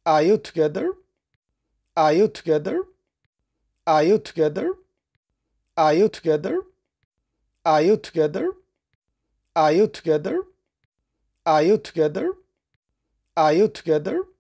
Are you together? Are you together? Are you together? Are you together? Are you together? Are you together? Are you together? Are you together?